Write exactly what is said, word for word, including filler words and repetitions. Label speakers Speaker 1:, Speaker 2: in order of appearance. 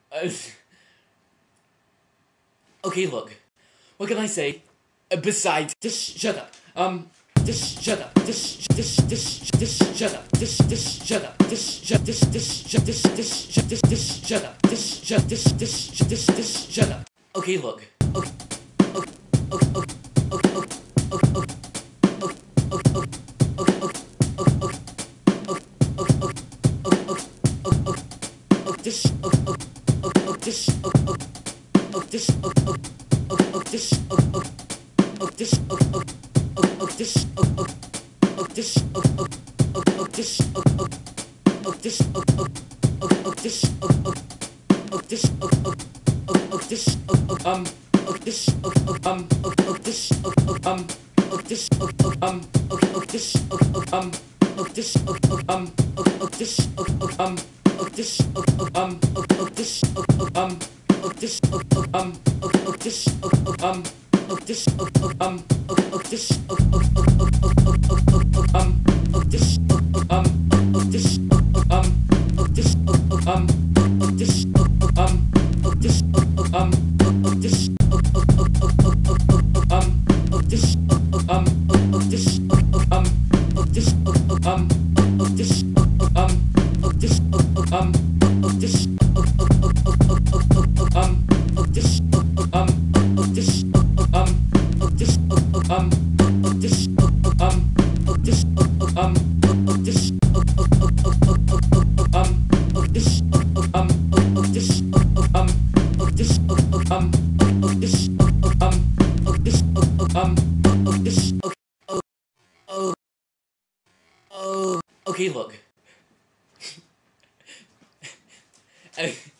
Speaker 1: Uh, okay, look. What can I say? Uh, besides, just shut up. Um, just shut up. Just, just, just, just shut up. Just, just shut up. Just, shut, just, just, shut, just, just, shut, just, just shut up. Just, shut, just, just, just, just shut up. Okay, look. Okay, okay, okay, okay, okay, okay, okay, okay. Um, this, um, this, um, this, um, this, um, this, um, this, um, this, um, this, um, this, um, this, um, this, um, this, okay, look.